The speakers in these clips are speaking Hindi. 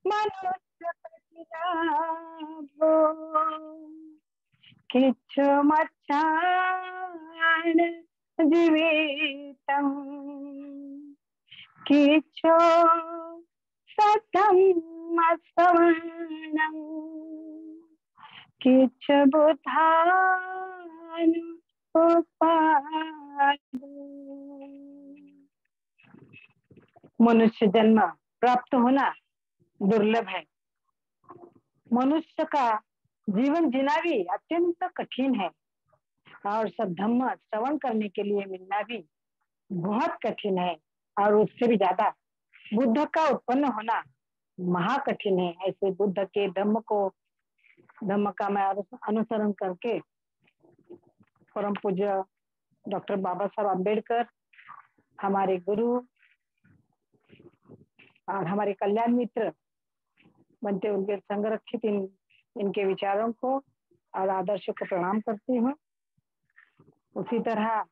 मनुष्य प्रतिलाभो किच्छुमच्छान जीवितम् किच्छो सतमसवनं किच्छ बुद्धानुपपादु। मनुष्य जन्म प्राप्त होना दुर्लभ है। मनुष्य का जीवन जीना भी अत्यंत कठिन है और सद्धम्म श्रवण करने के लिए मिलना भी बहुत कठिन है और उससे भी ज्यादा बुद्ध का उत्पन्न होना महाकठिन है। ऐसे बुद्ध के धम्म का मैं अनुसरण करके परम पूज्य डॉक्टर बाबा साहब अम्बेडकर हमारे गुरु और हमारे कल्याण मित्र बनते उनके संरक्षित इनके विचारों को और आदर्शों को प्रणाम करती हूँ। उसी तरह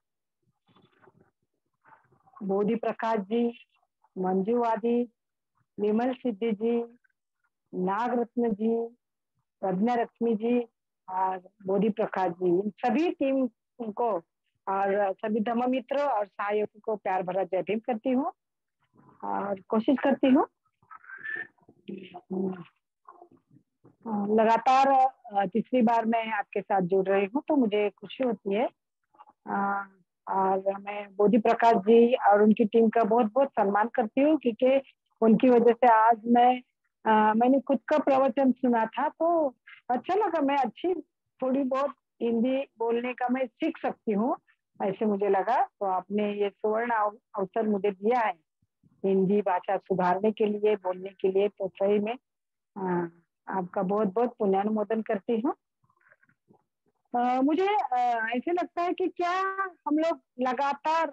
बोधि प्रकाश जी, मंजूवादी, विमल सिद्धि जी, नागरत्न जी, प्रज्ञा लक्ष्मी जी और बोधि प्रकाश जी, इन सभी टीम को और सभी धम्म मित्र और सहायकों को प्यार भरा जय भीम करती हूँ और कोशिश करती हूँ लगातार तीसरी बार मैं आपके साथ जुड़ रही हूँ तो मुझे खुशी होती है। और मैं बोधि प्रकाश जी और उनकी टीम का बहुत बहुत सम्मान करती हूँ क्योंकि उनकी वजह से आज मैंने खुद का प्रवचन सुना था तो अच्छा लगा। मैं अच्छी थोड़ी बहुत हिंदी बोलने का मैं सीख सकती हूँ ऐसे मुझे लगा। तो आपने ये सुवर्ण अवसर मुझे दिया है हिंदी भाषा सुधारने के लिए, बोलने के लिए, तो सही में आपका बहुत बहुत पुण्यानुमोदन करती हूँ। मुझे ऐसे लगता है कि क्या हम लोग लगातार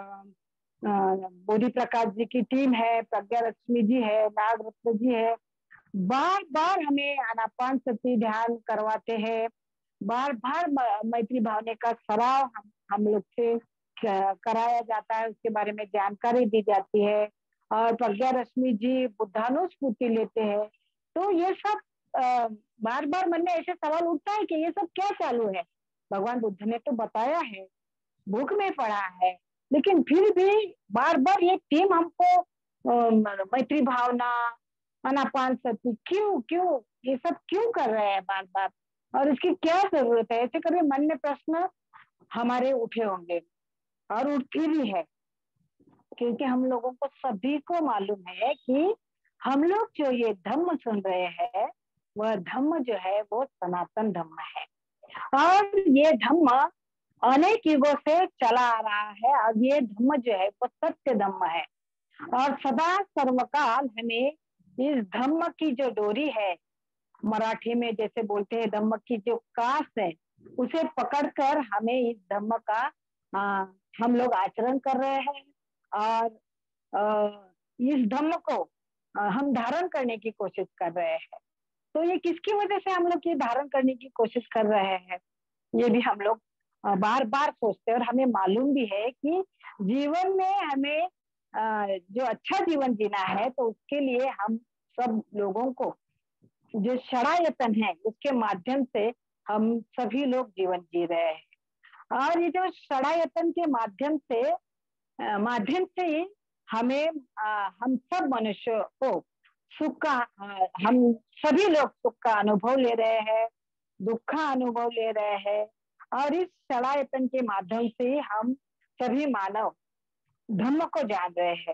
बोधि प्रकाश जी की टीम है, प्रज्ञा लक्ष्मी जी है, नागरत्न जी है, बार बार हमें आनापान सती ध्यान करवाते हैं, बार बार मैत्री भावना का सराव हम लोग से कराया जाता है, उसके बारे में जानकारी दी जाती है और प्रज्ञा लक्ष्मी जी बुद्धानुस्मृति लेते हैं। तो ये सब बार बार मन में ऐसे सवाल उठता है कि ये सब क्या चालू है। भगवान बुद्ध ने तो बताया है, बुक में पढ़ा है, लेकिन फिर भी बार बार ये टीम हमको मैत्री भावना, अनापान सती क्यों क्यों ये सब क्यों कर रहे हैं बार बार और इसकी क्या जरूरत है। ऐसे करके मन में प्रश्न हमारे उठे होंगे और उठती भी है क्योंकि हम लोगों को सभी को मालूम है कि हम लोग जो ये धम्म सुन रहे हैं वह धम्म जो है वो सनातन धम्म है और ये धम्म अनेक युगों से चला आ रहा है और ये धम्म जो है वो सत्य धम्म है और सदा सर्वकाल हमें इस धम्म की जो डोरी है, मराठी में जैसे बोलते हैं धम्म की जो कास है, उसे पकड़कर हमें इस धम्म का हम लोग आचरण कर रहे हैं और इस धम्म को हम धारण करने की कोशिश कर रहे हैं। तो ये किसकी वजह से हम लोग ये धारण करने की कोशिश कर रहे हैं, ये भी हम लोग बार बार सोचते हैं और हमें मालूम भी है कि जीवन में हमें जो अच्छा जीवन जीना है तो उसके लिए हम सब लोगों को जो षडायतन है उसके माध्यम से हम सभी लोग जीवन जी रहे हैं और ये जो षडायतन के माध्यम से हमें हम सब मनुष्य को सुख का हम सभी लोग सुख का अनुभव ले रहे हैं, दुख का अनुभव ले रहे हैं और इस षडायतन के माध्यम से हम सभी मानव धम्म को जान रहे हैं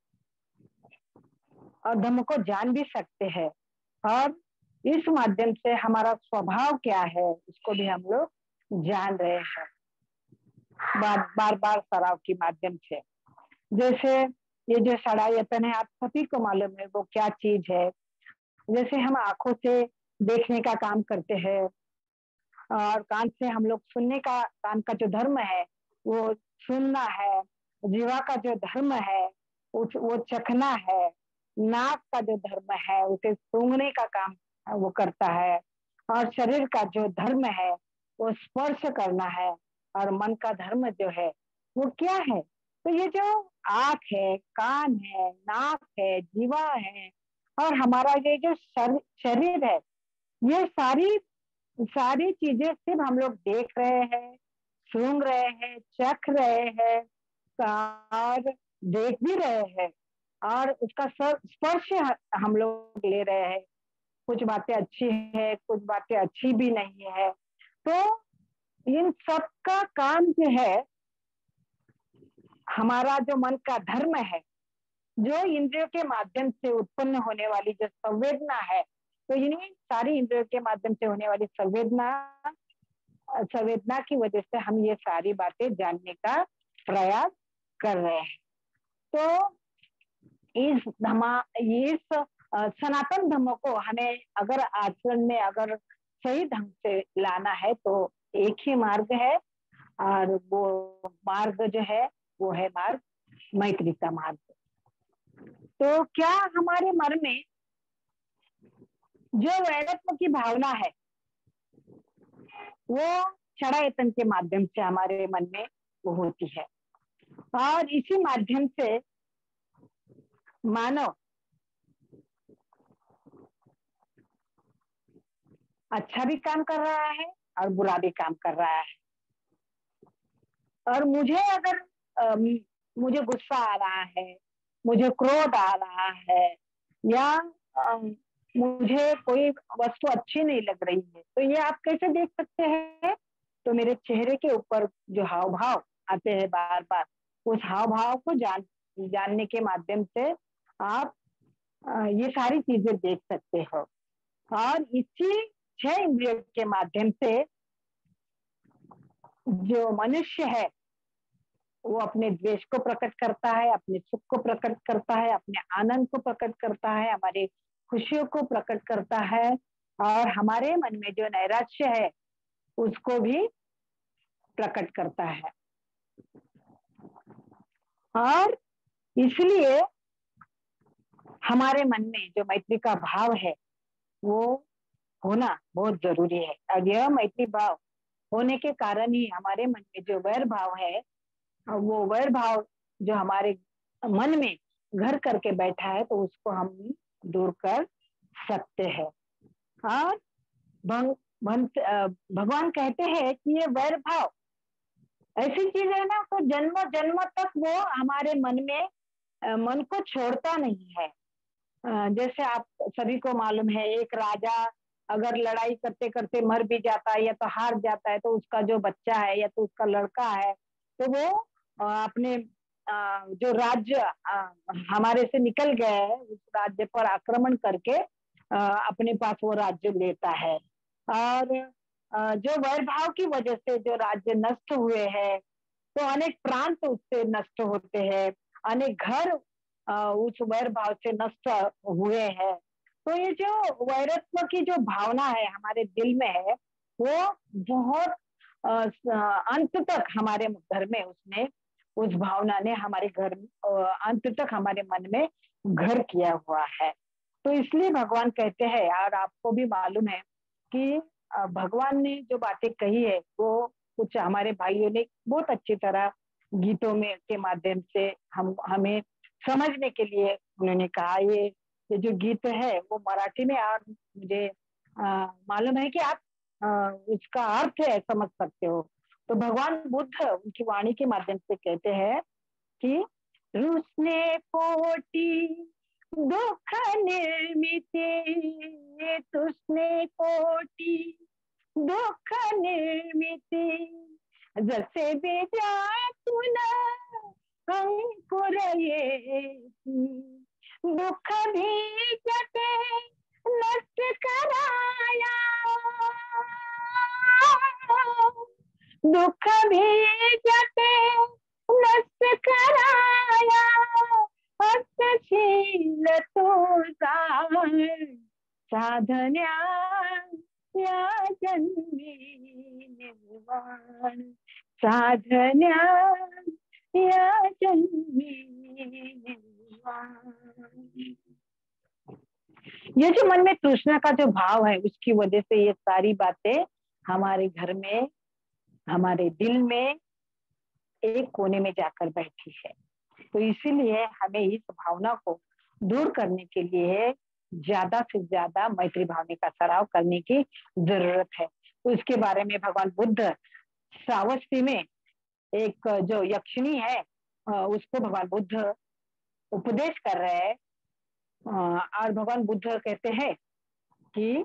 और धम्म को जान भी सकते हैं और इस माध्यम से हमारा स्वभाव क्या है इसको भी हम लोग जान रहे हैं बार बार सराव के माध्यम से। जैसे ये जो षडायतन है आप सभी को मालूम है वो क्या चीज है। जैसे हम आंखों से देखने का काम करते हैं और कान से हम लोग सुनने का, कान का जो धर्म है वो सुनना है, जीवा का जो धर्म है वो चखना है, नाक का जो धर्म है उसे सूंघने का काम वो करता है और शरीर का जो धर्म है वो स्पर्श करना है और मन का धर्म जो है वो क्या है। तो ये जो आँख है, कान है, नाक है, जीवा है और हमारा ये जो शरीर है, ये सारी सारी चीजें सिर्फ हम लोग देख रहे हैं, सूंघ रहे हैं, चख रहे हैं और देख भी रहे हैं, और उसका स्पर्श हम लोग ले रहे हैं। कुछ बातें अच्छी है, कुछ बातें अच्छी भी नहीं है। तो इन सब का काम जो है, हमारा जो मन का धर्म है, जो इंद्रियों के माध्यम से उत्पन्न होने वाली जो संवेदना है, तो इन्हीं सारी इंद्रियों के माध्यम से होने वाली संवेदना की वजह से हम ये सारी बातें जानने का प्रयास कर रहे हैं। तो इस सनातन धर्म को हमें अगर आचरण में अगर सही ढंग से लाना है तो एक ही मार्ग है, और वो मार्ग जो है वो है मार्ग मैत्री का मार्ग। तो क्या हमारे मन में जो वैरत्व की भावना है, वो षडायतन के माध्यम से हमारे मन में वो होती है, और इसी माध्यम से मानव अच्छा भी काम कर रहा है और बुरा भी काम कर रहा है। और मुझे अगर मुझे गुस्सा आ रहा है, मुझे क्रोध आ रहा है, या मुझे कोई वस्तु अच्छी नहीं लग रही है, तो ये आप कैसे देख सकते हैं? तो मेरे चेहरे के ऊपर जो हाव भाव आते हैं बार बार, उस हाव भाव को जानने के माध्यम से आप ये सारी चीजें देख सकते हो। और इसी 6 इंद्रियों के माध्यम से जो मनुष्य है वो अपने द्वेष को प्रकट करता है, अपने सुख को प्रकट करता है, अपने आनंद को प्रकट करता है, हमारी खुशियों को प्रकट करता है, और हमारे मन में जो नैराश्य है उसको भी प्रकट करता है। और इसलिए हमारे मन में जो मैत्री का भाव है वो होना बहुत जरूरी है। और यह मैत्री भाव होने के कारण ही हमारे मन में जो वैर भाव है, वो वैर भाव जो हमारे मन में घर करके बैठा है, तो उसको हम दूर कर सकते हैं। और भगवान कहते हैं कि ये वैर भाव ऐसी चीज है ना, तो जन्म जन्म तक वो हमारे मन में मन को छोड़ता नहीं है। जैसे आप सभी को मालूम है, एक राजा अगर लड़ाई करते करते मर भी जाता है या तो हार जाता है, तो उसका जो बच्चा है या तो उसका लड़का है, तो वो अपने जो राज्य हमारे से निकल गए है, उस राज्य पर आक्रमण करके अपने पास वो राज्य लेता है। और जो वैरभाव की वजह से जो राज्य नष्ट हुए हैं, तो अनेक प्रांत उससे नष्ट होते हैं, अनेक घर उस वैर भाव से नष्ट हुए हैं। तो ये जो वैरत्व की जो भावना है हमारे दिल में है, वो बहुत अंत तक हमारे घर में उसने उस भावना ने हमारे घर अंत तक हमारे मन में घर किया हुआ है। तो इसलिए भगवान कहते हैं, और आपको भी मालूम है कि भगवान ने जो बातें कही है वो कुछ हमारे भाइयों ने बहुत अच्छी तरह गीतों में के माध्यम से हमें समझने के लिए उन्होंने कहा। ये जो गीत है वो मराठी में, और मुझे मालूम है कि आप उसका अर्थ है समझ सकते हो। तो भगवान बुद्ध उनकी वाणी के माध्यम से कहते हैं कि रुसने पोटी दुख निर्मिती, तुसने पोटी दुःख निर्मिती, जसे बीजातून अंकुर येती, दुःख बीजते नष्ट कराया, दुःख बीजते नष्ट कराया, हस्तशील तुझा साधन्या या जन्मी निर्वाण, साधन्या या जन्मी निर्वाण। ये जो मन में तृष्णा का जो भाव है, उसकी वजह से ये सारी बातें हमारे घर में, हमारे दिल में एक कोने में जाकर बैठी है। तो इसीलिए हमें इस भावना को दूर करने के लिए ज्यादा से ज्यादा मैत्री भावना का सराव करने की जरूरत है। तो इसके बारे में भगवान बुद्ध श्रावस्ती में एक जो यक्षिणी है उसको भगवान बुद्ध उपदेश कर रहे हैं। और भगवान बुद्ध कहते हैं कि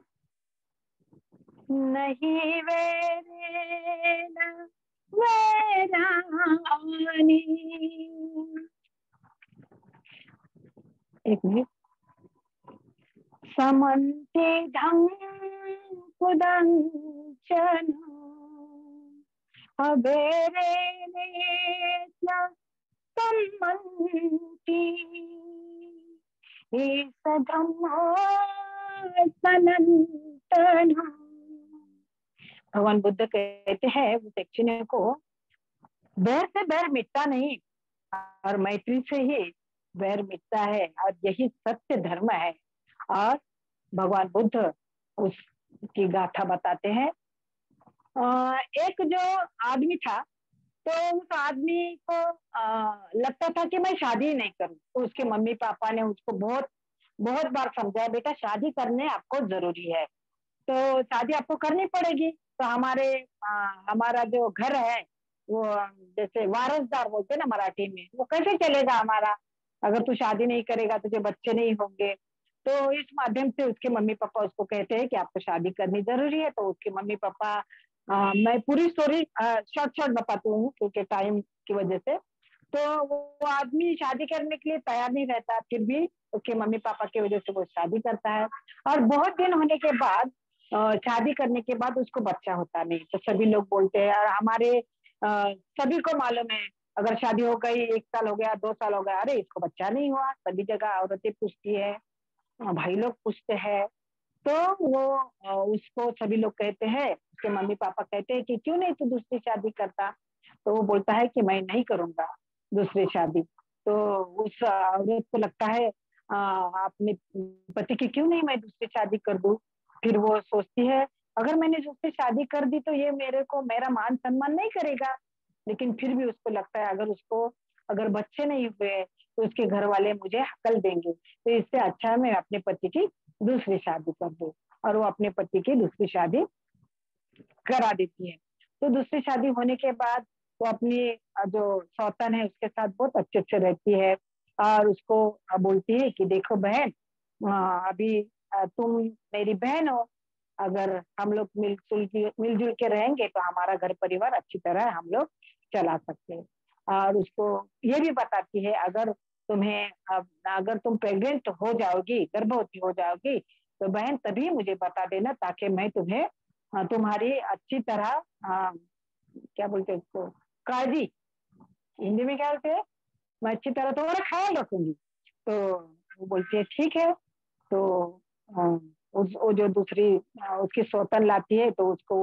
नहीं वैरेण वैरानी, एक मिनट, समन्ते धं कुदंचन अभेरेण सम्मन्ति धम्मो सनातन। भगवान बुद्ध कहते हैं उस यक्षिणी को बैर से बैर मिटता नहीं और मैत्री से ही बैर मिटता है, और यही सत्य धर्म है। और भगवान बुद्ध उसकी गाथा बताते हैं। एक जो आदमी था, तो उस आदमी को लगता था कि मैं शादी नहीं करूं, तो उसके मम्मी पापा ने उसको बहुत बहुत बार समझाया, बेटा शादी करने आपको जरूरी है, तो शादी आपको करनी पड़ेगी। तो हमारा जो घर है वो जैसे वारसदार बोलते ना मराठी में, वो कैसे चलेगा हमारा, अगर तू शादी नहीं करेगा तुझे बच्चे नहीं होंगे। तो इस माध्यम से उसके मम्मी पापा उसको कहते हैं कि आपको शादी करनी जरूरी है। तो उसके मम्मी पापा, मैं पूरी स्टोरी शॉर्ट शॉर्ट बताती हूँ क्योंकि टाइम की वजह से। तो वो आदमी शादी करने के लिए तैयार नहीं रहता, फिर भी उसके मम्मी पापा की वजह से वो शादी करता है। और बहुत दिन होने के बाद, शादी करने के बाद उसको बच्चा होता नहीं। तो सभी लोग बोलते हैं, और हमारे सभी को मालूम है, अगर शादी हो गई 1 साल हो गया 2 साल हो गया, अरे इसको बच्चा नहीं हुआ, सभी जगह औरतें पूछती है, भाई लोग पूछते हैं। तो वो उसको सभी लोग कहते हैं, उसके मम्मी पापा कहते हैं कि क्यों नहीं तू दूसरी शादी करता। तो वो बोलता है कि मैं नहीं करूंगा दूसरी शादी। तो उस औरत को लगता है अपने पति की क्यों नहीं मैं दूसरी शादी कर दूं। फिर वो सोचती है अगर मैंने दूसरी शादी कर दी तो ये मेरे को मेरा मान सम्मान नहीं करेगा। लेकिन फिर भी उसको लगता है अगर बच्चे नहीं हुए तो उसके घर वाले मुझे हकल देंगे, तो इससे अच्छा है मैं अपने पति की दूसरी शादी कर दूं। और वो अपने पति की दूसरी शादी करा देती है। तो दूसरी शादी होने के बाद वो अपनी जो सौतन है उसके साथ बहुत अच्छे से रहती है, और उसको बोलती है कि देखो बहन, अभी तुम मेरी बहन हो, अगर हम लोग मिलजुल के रहेंगे तो हमारा घर परिवार अच्छी तरह हम लोग चला सकते हैं। और उसको ये भी बताती है अगर तुम प्रेग्नेंट हो जाओगी, गर्भवती हो जाओगी, तो बहन तभी मुझे बता देना ताकि मैं तुम्हें तुम्हारी अच्छी तरह क्या बोलते हैं उसको, काळजी, हिंदी में क्या बोलते हैं, मैं अच्छी तरह तुम्हारा ख्याल रखूंगी। तो वो बोलती है ठीक है। तो वो जो दूसरी उसकी सौतन लाती है तो उसको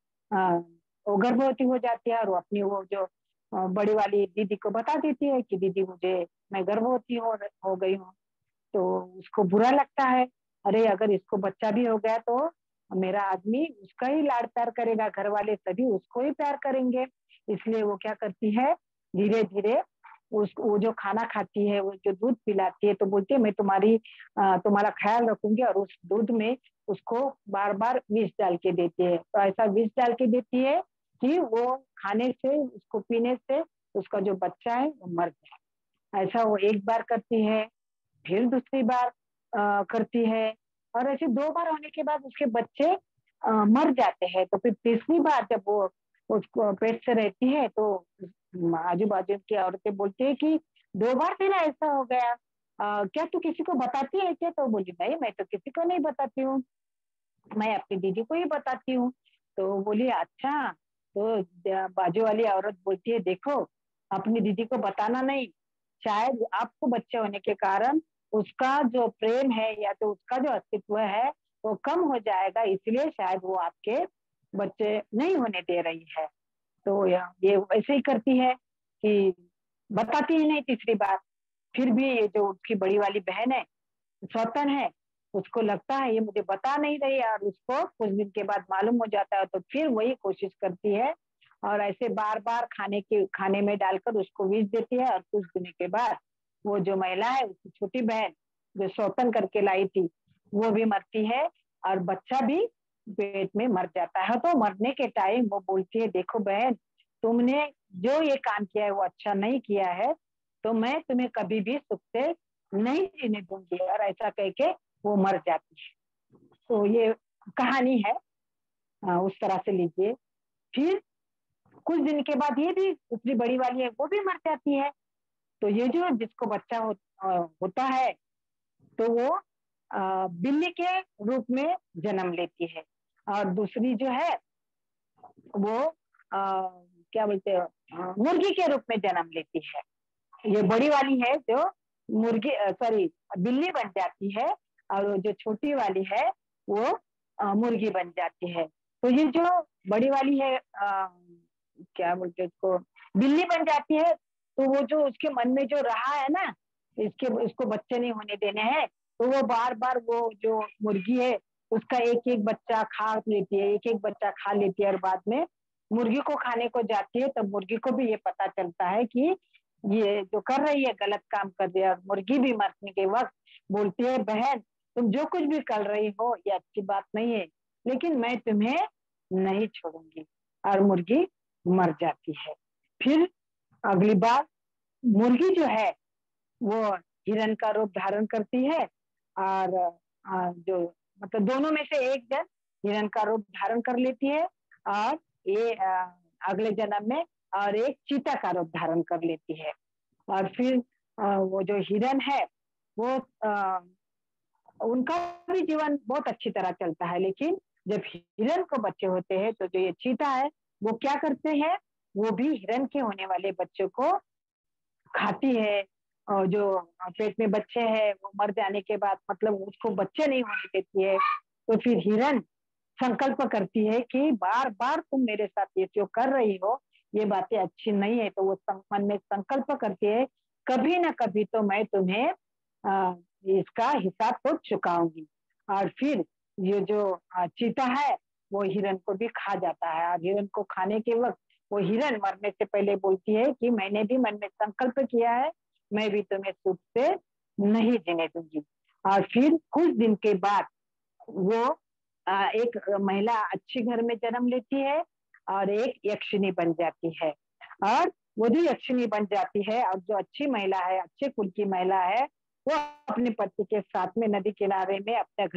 वो गर्भवती हो जाती है, और वो अपनी वो जो बड़ी वाली दीदी को बता देती है कि दीदी मैं गर्भवती हो गई हूँ। तो उसको बुरा लगता है, अरे अगर इसको बच्चा भी हो गया तो मेरा आदमी उसका ही लाड़ प्यार करेगा, घर वाले सभी उसको ही प्यार करेंगे। इसलिए वो क्या करती है, धीरे धीरे वो जो खाना खाती है, वो जो दूध पिलाती है, तो बोलती है मैं तुम्हारा ख्याल रखूंगी। और उस दूध में उसको बार बार विष डाल के देती है। तो ऐसा विष डाल के देती है कि वो खाने से, उसको पीने से उसका जो बच्चा है वो मर जाए। ऐसा वो एक बार करती है, फिर दूसरी बार करती है, और ऐसे 2 बार होने के बाद उसके बच्चे मर जाते हैं। तो फिर तीसरी बार जब वो उसको पेट से रहती है तो आजू बाजू की औरतें बोलती है कि 2 बार तेरा ऐसा हो गया, क्या तू किसी को बताती है क्या। तो बोली नहीं, मैं तो किसी को नहीं बताती हूँ, मैं अपनी दीदी को ही बताती हूँ। तो बोली अच्छा। तो बाजू वाली औरत बोलती है देखो, अपनी दीदी को बताना नहीं, शायद आपको बच्चे होने के कारण उसका जो प्रेम है या तो उसका जो अस्तित्व है वो कम हो जाएगा, इसलिए शायद वो आपके बच्चे नहीं होने दे रही है। तो ये वैसे ही करती है कि बताती ही नहीं तीसरी बार। फिर भी ये जो उसकी बड़ी वाली बहन है, सौतन है, उसको लगता है ये मुझे बता नहीं रही, और उसको कुछ दिन के बाद मालूम हो जाता है, तो फिर वही कोशिश करती है, और ऐसे बार बार खाने में डालकर उसको विष देती है। और कुछ दिनों के बाद वो जो महिला है, उसकी छोटी बहन जो सौतन करके लाई थी, वो भी मरती है और बच्चा भी पेट में मर जाता है। तो मरने के टाइम वो बोलती है, देखो बहन, तुमने जो ये काम किया है वो अच्छा नहीं किया है, तो मैं तुम्हें कभी भी सुख से नहीं जीने दूंगी, और ऐसा कह के वो मर जाती है। तो ये कहानी है, उस तरह से लीजिए। फिर कुछ दिन के बाद ये भी दूसरी बड़ी वाली है, वो भी मर जाती है। तो ये जो जिसको बच्चा होता है, तो वो बिल्ली के रूप में जन्म लेती है, और दूसरी जो है वो क्या बोलते हैं, मुर्गी के रूप में जन्म लेती है। ये बड़ी वाली है जो मुर्गी, सॉरी, बिल्ली बन जाती है, और जो छोटी वाली है वो मुर्गी बन जाती है। तो ये जो बड़ी वाली है, क्या बोलते हैं उसको, बिल्ली बन जाती है। तो वो जो उसके मन में जो रहा है ना, इसको बच्चे नहीं होने देने हैं, तो वो बार बार वो जो मुर्गी है उसका एक एक बच्चा खा लेती है, एक एक बच्चा खा लेती है, और बाद में मुर्गी को खाने को जाती है। तब मुर्गी को भी ये पता चलता है कि ये जो कर रही है गलत काम कर रही है। और मुर्गी भी मरने के वक्त बोलती है, बहन तुम जो कुछ भी कर रही हो ये अच्छी बात नहीं है, लेकिन मैं तुम्हें नहीं छोड़ूंगी, और मुर्गी मर जाती है। फिर अगली बार मुर्गी जो है वो हिरन का रूप धारण करती है, और जो मतलब दोनों में से एक जन हिरन का रूप धारण कर लेती है, और ये अगले जन्म में और एक चीता का रूप धारण कर लेती है। और फिर वो जो हिरन है वो उनका भी जीवन बहुत अच्छी तरह चलता है। लेकिन जब हिरन को बच्चे होते हैं, तो जो ये चीता है वो क्या करते हैं, वो भी हिरन के होने वाले बच्चों को खाती है। और जो पेट में बच्चे हैं वो मर जाने के बाद मतलब उसको बच्चे नहीं होने देती है। तो फिर हिरन संकल्प करती है कि बार बार तुम मेरे साथ ये जो कर रही हो ये बातें अच्छी नहीं है। तो वो मन में संकल्प करती है, कभी ना कभी तो मैं तुम्हें इसका हिसाब तो चुकाऊंगी। और फिर ये जो चीता है वो हिरन को भी खा जाता है। और हिरन को खाने के वक्त वो हिरन मरने से पहले बोलती है कि मैंने भी मन में संकल्प किया है, मैं भी तुम्हें सुख से नहीं जीने दूंगी। और फिर कुछ दिन के बाद वो एक महिला अच्छी घर में जन्म लेती है, और एक यक्षिणी बन जाती है। और वो जो यक्षिणी बन जाती है, और जो अच्छी महिला है, अच्छे कुल की महिला है, वो अपने पति के साथ में नदी किनारे में अपने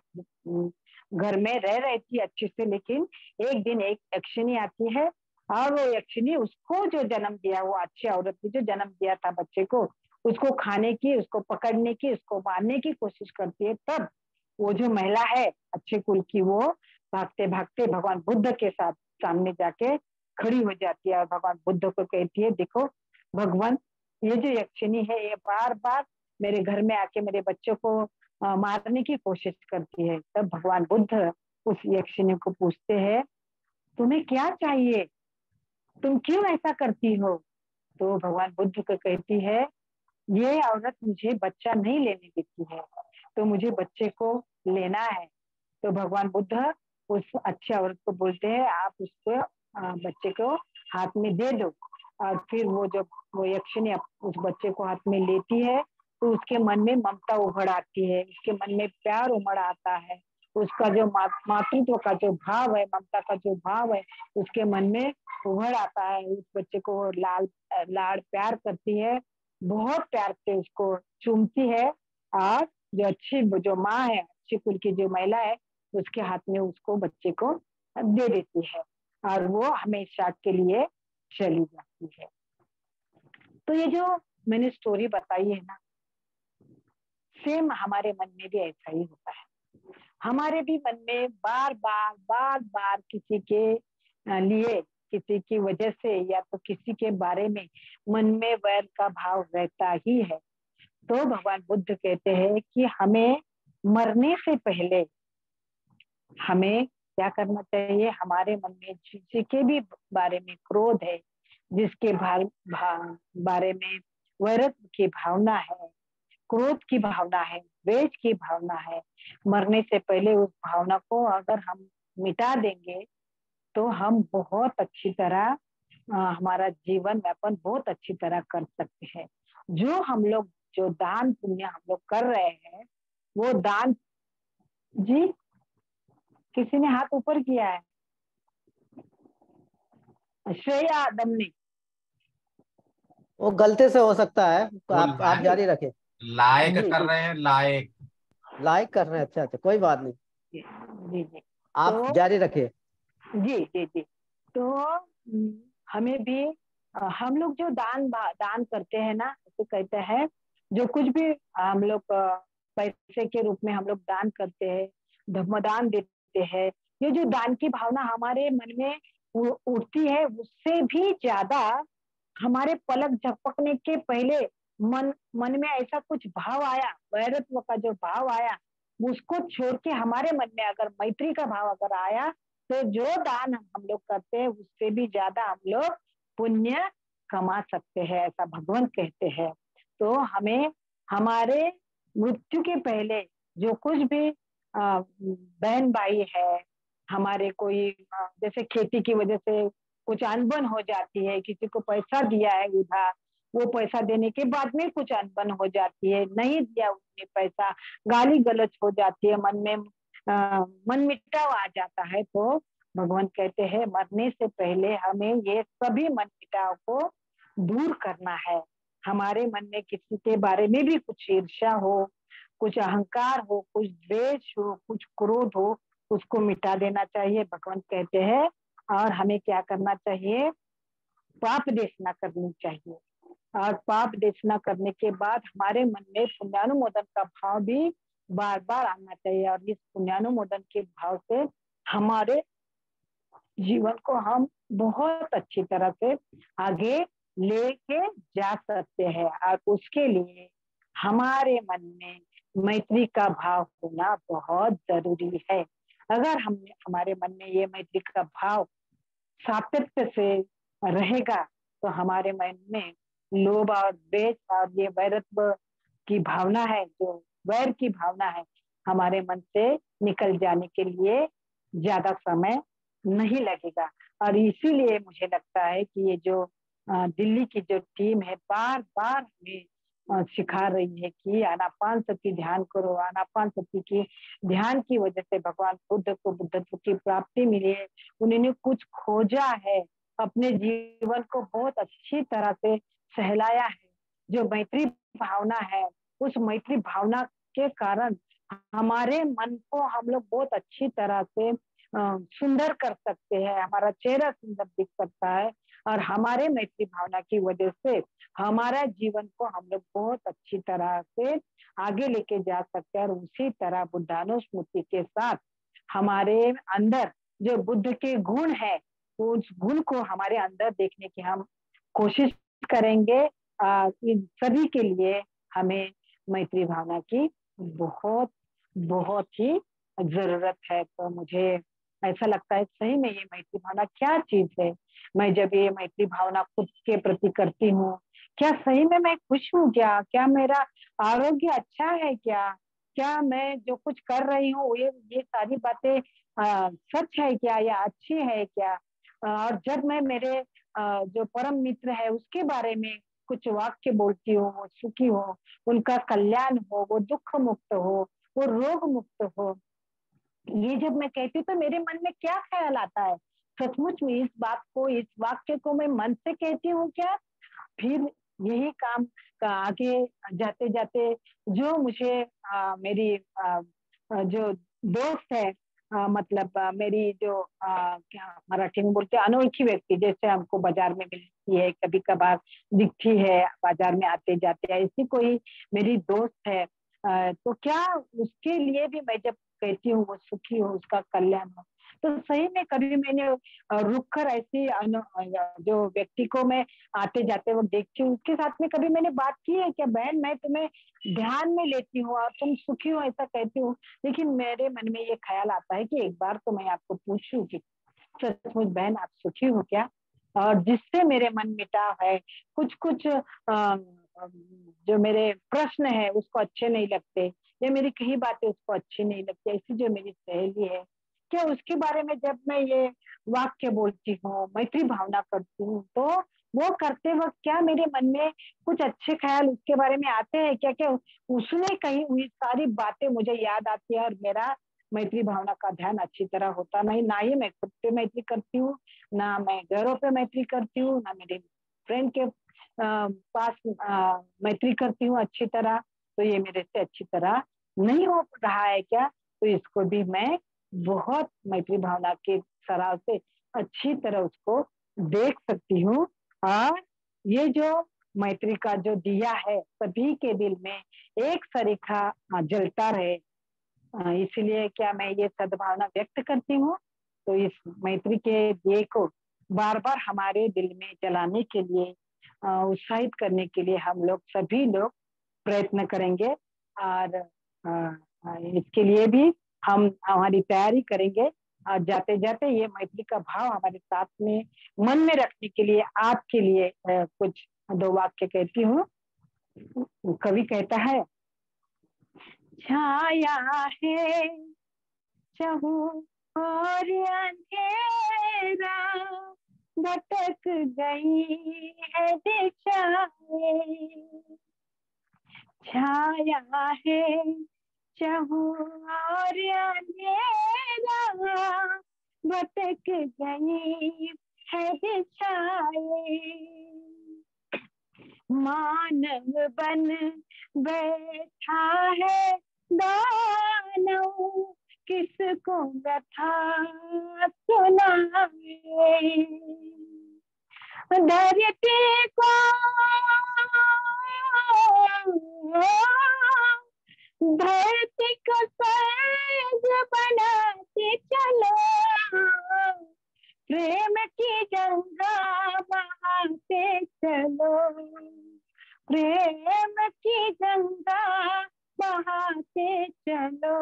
घर में रह रही थी अच्छे से। लेकिन एक दिन एक यक्षिणी आती है, और वो यक्षिणी उसको जो जन्म दिया, वो अच्छी औरत ने जो जन्म दिया था बच्चे को, उसको खाने की, उसको पकड़ने की, उसको मारने की कोशिश करती है। तब वो जो महिला है अच्छे कुल की, वो भागते भागते भगवान बुद्ध के साथ सामने जाके खड़ी हो जाती है, और भगवान बुद्ध को कहती है, देखो भगवान, ये जो यक्षिणी है ये बार बार मेरे घर में आके मेरे बच्चों को मारने की कोशिश करती है। तब भगवान बुद्ध उस यक्षिणी को पूछते हैं, तुम्हें क्या चाहिए, तुम क्यों ऐसा करती हो? तो भगवान बुद्ध को कहती है, ये औरत मुझे बच्चा नहीं लेने देती है, तो मुझे बच्चे को लेना है। तो भगवान बुद्ध उस अच्छी औरत को बोलते हैं, आप उसको बच्चे को हाथ में दे दो। और फिर वो जब वो यक्षिणी उस बच्चे को हाथ में लेती है, तो उसके मन में ममता उभर आती है, उसके मन में प्यार उमड़ आता है। उसका जो मातृत्व का जो भाव है, ममता का जो भाव है, उसके मन में उभर आता है। उस बच्चे को लाड़ प्यार करती है, बहुत प्यार से उसको चूमती है। और जो अच्छी जो माँ है, अच्छी कुल की जो महिला है, उसके हाथ में उसको बच्चे को दे देती है, और वो हमेशा के लिए चली जाती है। तो ये जो मैंने स्टोरी बताई है ना, सेम हमारे मन में भी ऐसा ही होता है। हमारे भी मन में बार बार किसी के लिए, किसी की वजह से, या तो किसी के बारे में मन में वैर का भाव रहता ही है। तो भगवान बुद्ध कहते हैं कि हमें मरने से पहले हमें क्या करना चाहिए, हमारे मन में जिसके भी बारे में क्रोध है, जिसके बारे में वैरत्व की भावना है, क्रोध की भावना है, द्वेष की भावना है, मरने से पहले उस भावना को अगर हम मिटा देंगे, तो हम बहुत अच्छी तरह हमारा जीवन यापन बहुत अच्छी तरह कर सकते हैं। जो हम लोग जो दान पुण्य हम लोग कर रहे हैं, वो दान जी, किसी ने हाथ ऊपर किया है। श्रेया आदम ने। वो गलती से हो सकता है, तो वो आप जारी रखें। लायक जी कर जी रहे हैं, लायक। लाइक कर रहे हैं, अच्छा अच्छा, कोई बात नहीं, जी जी जी। आप तो जारी रखिए। जी जी जी। तो हमें भी हम लोग जो दान करते हैं ना, तो कहते हैं जो कुछ भी हम लोग पैसे के रूप में हम लोग दान करते हैं, धर्मदान देते हैं, ये जो दान की भावना हमारे मन में उठती है, उससे भी ज्यादा हमारे पलक झपकने के पहले मन मन में ऐसा कुछ भाव आया, वैरत्व का जो भाव आया, उसको छोड़ के हमारे मन में अगर मैत्री का भाव अगर आया, तो जो दान हम लोग करते हैं उससे भी ज्यादा हम लोग पुण्य कमा सकते हैं, ऐसा भगवान कहते हैं। तो हमें हमारे मृत्यु के पहले जो कुछ भी बहन भाई है, हमारे कोई जैसे खेती की वजह से कुछ अनबन हो जाती है, किसी को पैसा दिया है उधार, वो पैसा देने के बाद में कुछ अनबन हो जाती है, नहीं दिया उसने पैसा, गाली गलौज हो जाती है, मन में मन मिटाव आ जाता है, तो भगवान कहते हैं मरने से पहले हमें ये सभी मन मिटाव को दूर करना है। हमारे मन में किसी के बारे में भी कुछ ईर्ष्या हो, कुछ अहंकार हो, कुछ द्वेष हो, कुछ क्रोध हो, उसको मिटा देना चाहिए, भगवान कहते हैं। और हमें क्या करना चाहिए, पाप देशना करनी चाहिए। और पाप देशना करने के बाद हमारे मन में पुण्यानुमोदन का भाव भी बार बार आना चाहिए, और इस पुण्यानुमोदन के भाव से हमारे जीवन को हम बहुत अच्छी तरह से आगे लेके जा सकते हैं। और उसके लिए हमारे मन में मैत्री का भाव होना बहुत जरूरी है। अगर हम हमारे मन में ये मैत्री का भाव सातत्य से रहेगा, तो हमारे मन में लोभ और द्वेष और ये वैरत्व की भावना है, जो वैर की भावना है, हमारे मन से निकल जाने के लिए ज्यादा समय नहीं लगेगा। और इसीलिए मुझे लगता है कि ये जो दिल्ली की जो टीम है बार बार हमें सिखा रही है कि आनापान सती ध्यान करो, आनापान सती की ध्यान की वजह से भगवान बुद्ध को बुद्धत्व की प्राप्ति मिली है, उन्होंने कुछ खोजा है, अपने जीवन को बहुत अच्छी तरह से सहलाया है। जो मैत्री भावना है, उस मैत्री भावना के कारण हमारे मन को हम लोग बहुत अच्छी तरह से सुंदर कर सकते हैं, हमारा चेहरा सुंदर दिख सकता है, और हमारे मैत्री भावना की वजह से हमारा जीवन को हम लोग बहुत अच्छी तरह से आगे लेके जा सकते हैं। और उसी तरह बुद्धानुस्मृति के साथ हमारे अंदर जो बुद्ध के गुण है, उस गुण को हमारे अंदर देखने की हम कोशिश करेंगे। इन सभी के लिए हमें मैत्री भावना की बहुत बहुत ही जरूरत है। तो मुझे ऐसा लगता है सही में ये मैत्री भावना क्या चीज है। मैं जब ये मैत्री भावना खुद के प्रति करती हूँ, क्या सही में मैं खुश हूँ, क्या मेरा आरोग्य अच्छा है, क्या मैं जो कुछ कर रही हूँ ये सारी बातें सच है क्या, या अच्छी है क्या। और जब मैं मेरे जो परम मित्र है उसके बारे में कुछ वाक्य बोलती हूँ, वो सुखी हो, उनका कल्याण हो, वो दुख मुक्त हो, वो रोग मुक्त हो, ये जब मैं कहती हूँ तो मेरे मन में क्या ख्याल आता है, सचमुच में इस बात को, इस वाक्य को मैं मन से कहती हूँ क्या। फिर यही काम का आगे जाते जाते जो मुझे मेरी जो दोस्त है, मतलब मेरी जो क्या मराठी में बोलते हैं अनोखी व्यक्ति, जैसे हमको बाजार में मिलती है, कभी कभार दिखती है बाजार में आते जाते, ऐसी कोई मेरी दोस्त है, तो क्या उसके लिए भी मैं जब कहती हूँ वो सुखी हो, उसका कल्याण हो, तो सही में कभी मैंने रुक कर ऐसी जो व्यक्ति को मैं आते जाते वक्त देखती हूँ, उसके साथ में कभी मैंने बात की है क्या, बहन मैं तुम्हें ध्यान में लेती हूँ और तुम सुखी हो, ऐसा कहती हूँ। लेकिन मेरे मन में ये ख्याल आता है कि एक बार तो मैं आपको पूछूं कि सचमुच बहन आप सुखी हो क्या। और जिससे मेरे मन मिटाव है, कुछ कुछ जो मेरे प्रश्न है उसको अच्छे नहीं लगते, या मेरी कही बातें उसको अच्छी नहीं लगती, ऐसी जो मेरी सहेली है, क्या उसके बारे में जब मैं ये वाक्य बोलती हूँ, मैत्री भावना करती हूँ, तो वो करते वक्त क्या मेरे मन में कुछ अच्छे ख्याल उसके बारे में आते हैं क्या, क्या उसने कही हुई सारी बातें मुझे याद आती है और मेरा मैत्री भावना का ध्यान अच्छी तरह होता नहीं। ना ही मैं खुद पे मैत्री करती हूँ, ना मैं घरों पे मैत्री करती हूँ, ना मेरे फ्रेंड के पास मैत्री करती हूँ अच्छी तरह। तो ये मेरे से अच्छी तरह नहीं हो रहा है क्या, तो इसको भी मैं बहुत मैत्री भावना के सराव से अच्छी तरह उसको देख सकती हूँ। और ये जो मैत्री का जो दिया है सभी के दिल में एक सरीखा जलता रहे, इसलिए क्या मैं ये सद्भावना व्यक्त करती हूँ। तो इस मैत्री के दिए को बार बार हमारे दिल में जलाने के लिए, उत्साहित करने के लिए हम लोग सभी लोग प्रयत्न करेंगे। और इसके लिए भी हम हमारी तैयारी करेंगे। और जाते जाते ये मैत्री का भाव हमारे साथ में मन में रखने के लिए आपके लिए कुछ दो वाक्य कहती हूँ। कवि कहता है, छाया है चहु और अंधेरा, भटक गई है दिशाएं। छाया है चहु और अंधेरा, भटक गई है दिशाएं। मानव बन बैठा है दानव, किसको व्यथा सुनाए। धरती को धरती को स्वर्ग बनाते चलो, प्रेम की गंगा बहाते चलो, प्रेम की गंगा बहाते चलो।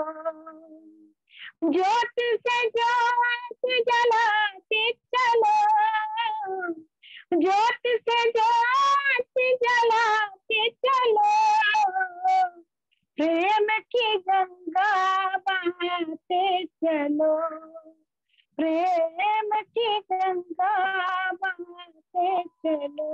ज्योत से ज्योत जलाते चलो, ज्योत से ज्योत जलाते चलो, प्रेम की गंगा बहाते चलो, प्रेम की गंगा बहाते चलो।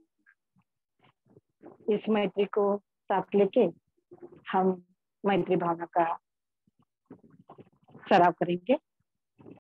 इस मैत्री को साथ लेके हम मैत्री भावना का सराव करेंगे।